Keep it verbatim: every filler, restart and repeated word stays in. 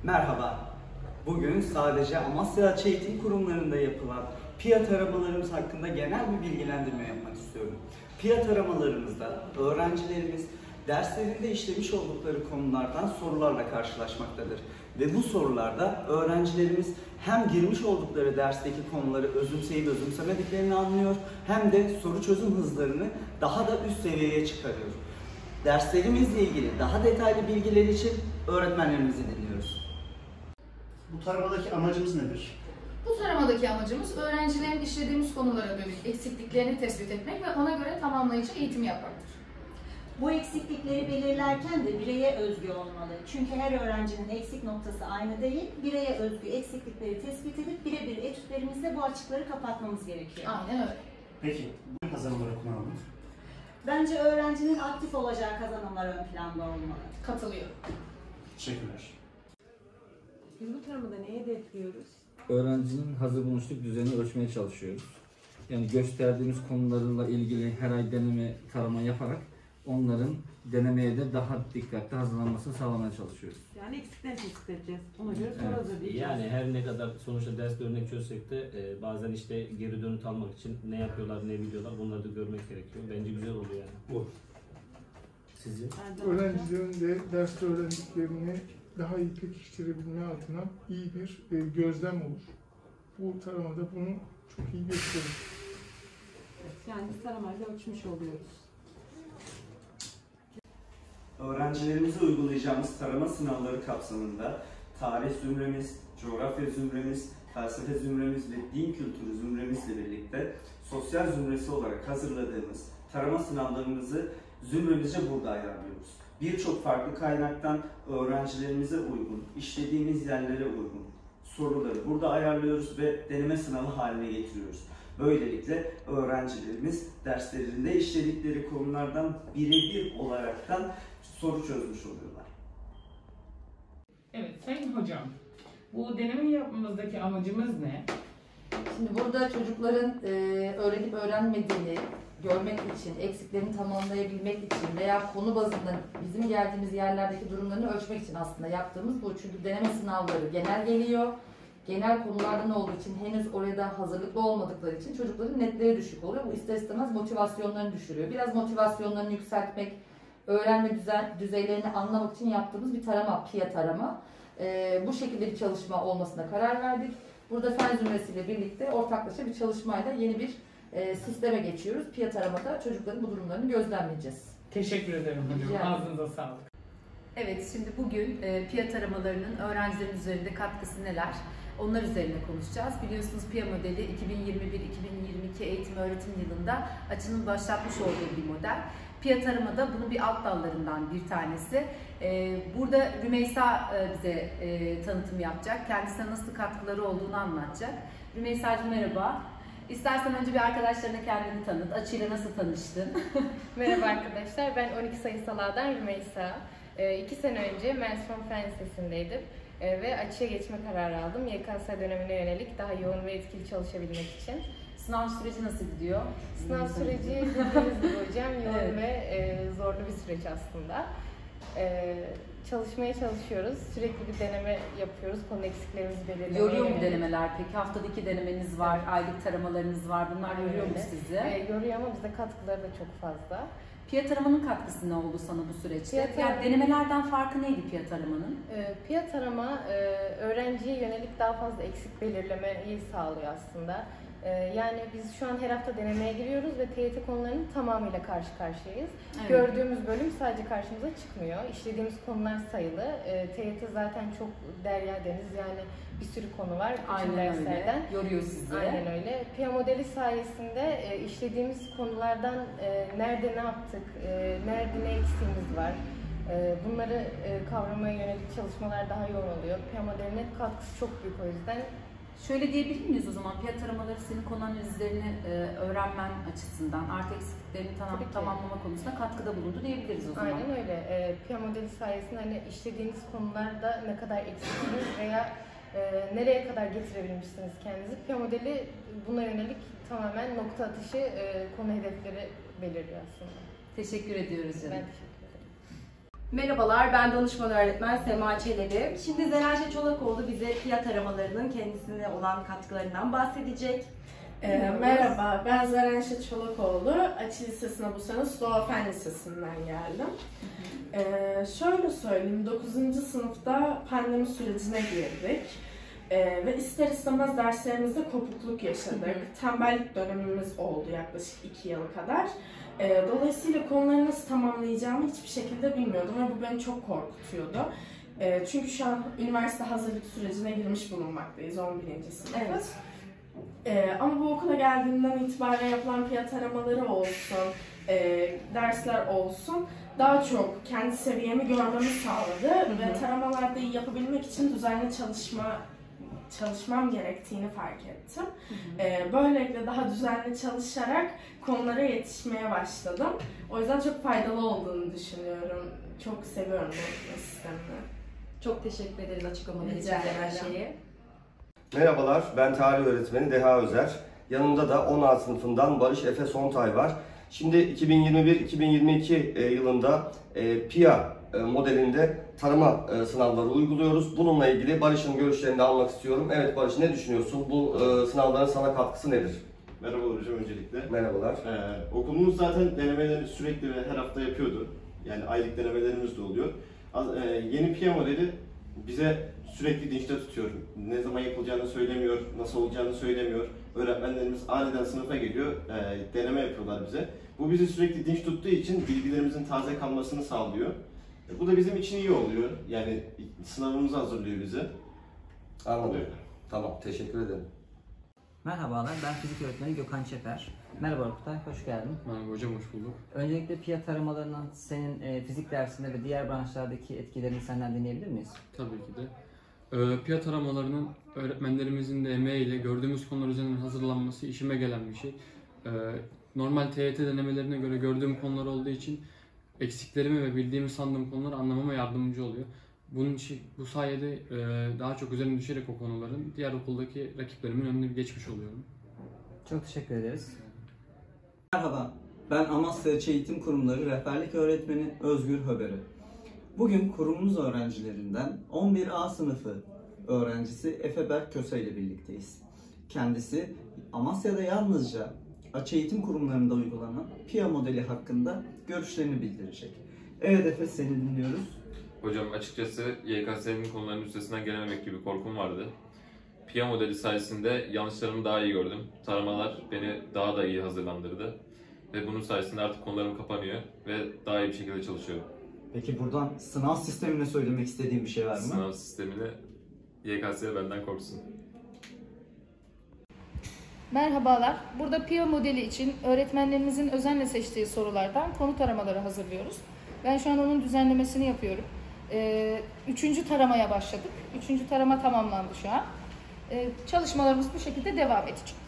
Merhaba. Bugün sadece Amasya Açı Eğitim Kurumlarında yapılan P I A taramalarımız hakkında genel bir bilgilendirme yapmak istiyorum. P I A taramalarımızda öğrencilerimiz derslerinde işlemiş oldukları konulardan sorularla karşılaşmaktadır. Ve bu sorularda öğrencilerimiz hem girmiş oldukları dersteki konuları özümseyip özümsemediklerini anlıyor, hem de soru çözüm hızlarını daha da üst seviyeye çıkarıyor. Derslerimizle ilgili daha detaylı bilgiler için öğretmenlerimizi dinliyoruz. Bu taramadaki amacımız nedir? Bu taramadaki amacımız öğrencilerin işlediğimiz konulara dönük eksikliklerini tespit etmek ve ona göre tamamlayıcı eğitim yapmaktır. Bu eksiklikleri belirlerken de bireye özgü olmalı. Çünkü her öğrencinin eksik noktası aynı değil. Bireye özgü eksiklikleri tespit edip birebir etütlerimizle bu açıkları kapatmamız gerekiyor. Aynen öyle. Peki, bu kazanımları kullanalım. Bence öğrencinin aktif olacağı kazanımlar ön planda olmalı. Katılıyor. Teşekkürler. Biz bu taramada neyi hedefliyoruz? Öğrencinin hazır bulunuşluk düzeyini ölçmeye çalışıyoruz. Yani gösterdiğimiz konularla ilgili her ay deneme tarama yaparak onların denemeye de daha dikkatli hazırlanmasını sağlamaya çalışıyoruz. Yani eksiklerini tespit edeceğiz. Ona göre soru Evet. hazırlayacağız. Yani her ne kadar sonuçta derste örnek çözsek de e, bazen işte geri dönüt almak için ne yapıyorlar, ne biliyorlar bunları da görmek gerekiyor. Bence güzel oluyor yani. Bu. Sizin? Öğrencilerin de derste öğrendiklerini daha iyi pekiştirebilme adına iyi bir e, gözlem olur. Bu taramada bunu çok iyi gösterir. Evet, yani biz taramayla ölçmüş oluyoruz. Öğrencilerimize uygulayacağımız tarama sınavları kapsamında tarih zümremiz, coğrafya zümremiz, felsefe zümremiz ve din kültürü zümremizle birlikte sosyal zümresi olarak hazırladığımız tarama sınavlarımızı zümremizce burada ayarlıyoruz. Birçok farklı kaynaktan öğrencilerimize uygun, işlediğimiz yerlere uygun soruları burada ayarlıyoruz ve deneme sınavı haline getiriyoruz. Böylelikle öğrencilerimiz derslerinde işledikleri konulardan birebir olaraktan soru çözmüş oluyorlar. Evet Sayın Hocam, bu deneme yapmamızdaki amacımız ne? Şimdi burada çocukların e, öğrenip öğrenmediğini görmek için, eksiklerini tamamlayabilmek için veya konu bazında bizim geldiğimiz yerlerdeki durumlarını ölçmek için aslında yaptığımız bu. Çünkü deneme sınavları genel geliyor. Genel konulardan olduğu için henüz orada hazırlıklı olmadıkları için çocukların netleri düşük oluyor. Bu ister istemez motivasyonlarını düşürüyor. Biraz motivasyonlarını yükseltmek, öğrenme düzen, düzeylerini anlamak için yaptığımız bir tarama, P I A tarama. Ee, bu şekilde bir çalışma olmasına karar verdik. Burada fen zümresiyle birlikte ortaklaşa bir çalışmayla yeni bir e, sisteme geçiyoruz. P I A taramada çocukların bu durumlarını gözlemleyeceğiz. Teşekkür ederim hocam, Rica ağzınıza sağlık. Evet, şimdi bugün e, P I A taramalarının öğrencilerin üzerinde katkısı neler? Onlar üzerine konuşacağız. Biliyorsunuz P I A modeli iki bin yirmi bir iki bin yirmi iki eğitim öğretim yılında Açı'nın başlatmış olduğu bir model. P I A taramada bunun bir alt dallarından bir tanesi. Ee, burada Rümeysa e, bize e, tanıtım yapacak. Kendisine nasıl katkıları olduğunu anlatacak. Rümeysa'cığım merhaba. İstersen önce bir arkadaşlarına kendini tanıt. Açı'yla nasıl tanıştın? Merhaba arkadaşlar, ben on iki sayısal A'dan Rümeysa. E, iki sene önce Mersin Fen Lisesi'ndeydim. E, ve Açı'ya geçme kararı aldım. Y K S dönemine yönelik daha yoğun ve etkili çalışabilmek için. Sınav süreci nasıl gidiyor? Sınav süreci bildiğiniz gibi hocam yoğun evet. ve e, zorlu bir süreç aslında. E, çalışmaya çalışıyoruz. Sürekli bir deneme yapıyoruz. Konu eksiklerimizi belirlemeye. Yoruyor mu denemeler peki? Haftada denemeniz var, evet. aylık taramalarınız var. Bunlar Aynen yoruyor öyle. mu sizi? E, yoruyor ama bize katkıları da çok fazla. P I A taramanın katkısı ne oldu sana bu süreçte? Yani denemelerden farkı neydi P I A taramanın? E, P I A tarama e, öğrenciye yönelik daha fazla eksik belirlemeyi sağlıyor aslında. Yani biz şu an her hafta denemeye giriyoruz ve T Y T konularının tamamıyla karşı karşıyayız. Evet. Gördüğümüz bölüm sadece karşımıza çıkmıyor. İşlediğimiz konular sayılı. T Y T zaten çok derya deniz, yani bir sürü konu var bütün derslerden. Öyle. Yoruyor sizi. Aynen öyle. P I A modeli sayesinde işlediğimiz konulardan nerede ne yaptık, nerede ne eksiğimiz var, bunları kavramaya yönelik çalışmalar daha yoğun oluyor. P I A modeline katkısı çok büyük o yüzden. Şöyle diyebilir miyiz o zaman, P I A taramaları senin konu analizlerini e, öğrenmen açısından, artı eksikliklerini tamam, tamamlama konusunda katkıda bulundu diyebiliriz o zaman. Aynen öyle. E, P I A modeli sayesinde hani işlediğiniz konularda ne kadar eksiksiniz veya e, nereye kadar getirebilmişsiniz kendinizi. P I A modeli buna yönelik tamamen nokta atışı e, konu hedefleri belirliyor aslında. Teşekkür ediyoruz canım. Ben teşekkür ederim. Merhabalar, ben danışman öğretmen Sema Çelebi. Şimdi Zerenşe Çolakoğlu bize P I A taramalarının kendisine olan katkılarından bahsedecek. Ee, merhaba, ben Zerenşe Çolakoğlu. Açı Lisesi'ne bu sene Doğa Fen Lisesi'nden geldim. Ee, şöyle söyleyeyim, dokuzuncu sınıfta pandemi sürecine girdik. Ee, ve ister istemez derslerimizde kopukluk yaşadık. Hı hı. Tembellik dönemimiz oldu yaklaşık iki yıl kadar. Ee, dolayısıyla konuları nasıl tamamlayacağımı hiçbir şekilde bilmiyordum ve bu beni çok korkutuyordu. Ee, çünkü şu an üniversite hazırlık sürecine girmiş bulunmaktayız, on birinci sınıfız. Evet. Ee, ama bu okula geldiğimden itibaren yapılan P I A taramaları olsun, e, dersler olsun daha çok kendi seviyemi görmemi sağladı. Hı hı. Ve taramalarda iyi yapabilmek için düzenli çalışma çalışmam gerektiğini fark ettim. Hı hı. Ee, böylelikle daha düzenli çalışarak konulara yetişmeye başladım. O yüzden çok faydalı olduğunu düşünüyorum. Çok seviyorum bu sistemini. Çok teşekkür ederiz açıklamaları için her şeyi. Merhabalar, ben tarih öğretmeni Deha Özer. Yanımda da on A sınıfından Barış Efe Sontay var. Şimdi iki bin yirmi bir iki bin yirmi iki yılında P I A modelinde tarama sınavları uyguluyoruz. Bununla ilgili Barış'ın görüşlerini almak istiyorum. Evet Barış, ne düşünüyorsun? Bu sınavların sana katkısı nedir? Merhabalar hocam öncelikle. Merhabalar. Ee, okulumuz zaten denemelerini sürekli ve her hafta yapıyordu. Yani aylık denemelerimiz de oluyor. Ee, yeni P I A modeli bize sürekli dinçte tutuyor. Ne zaman yapılacağını söylemiyor, nasıl olacağını söylemiyor. Öğretmenlerimiz aniden sınıfa geliyor, e, deneme yapıyorlar bize. Bu bizi sürekli dinç tuttuğu için bilgilerimizin taze kalmasını sağlıyor. E, bu da bizim için iyi oluyor. Yani sınavımızı hazırlıyor bize. Anladım. Tamam, teşekkür ederim. Merhabalar, ben fizik öğretmeni Gökhan Çeper. Merhaba Oktay, hoş geldin. Merhaba hocam, hoş bulduk. Öncelikle P I A taramalarının senin e, fizik dersinde ve diğer branşlardaki etkilerini senden dinleyebilir miyiz? Tabii ki de. Ee, P I A taramalarının öğretmenlerimizin de emeğiyle gördüğümüz konular üzerinden hazırlanması işime gelen bir şey. Ee, normal T Y T denemelerine göre gördüğüm konular olduğu için eksiklerimi ve bildiğimi sandığım konuları anlamama yardımcı oluyor. Bunun için, bu sayede e, daha çok üzerine düşerek o konuların diğer okuldaki rakiplerimin önüne geçmiş oluyorum. Çok teşekkür ederiz. Merhaba, ben Amasya Açı Eğitim Kurumları Rehberlik Öğretmeni Özgür Höberi. Bugün kurumumuz öğrencilerinden on bir A sınıfı öğrencisi Efe Berk Köse ile birlikteyiz. Kendisi Amasya'da yalnızca açı eğitim kurumlarında uygulanan P I A modeli hakkında görüşlerini bildirecek. Evet Efe, seni dinliyoruz. Hocam açıkçası Y K S'nin konularının üstesinden gelememek gibi korkum vardı. P I A modeli sayesinde yanlışlarımı daha iyi gördüm. Taramalar beni daha da iyi hazırlandırdı. Ve bunun sayesinde artık konularım kapanıyor ve daha iyi bir şekilde çalışıyorum. Peki buradan sınav sistemine söylemek istediğin bir şey var mı? Sınav sistemini Y K S benden korksun. Merhabalar. Burada P I A modeli için öğretmenlerimizin özenle seçtiği sorulardan konu taramaları hazırlıyoruz. Ben şu an onun düzenlemesini yapıyorum. Ee, üçüncü taramaya başladık. Üçüncü tarama tamamlandı şu an. Ee, çalışmalarımız bu şekilde devam edecek.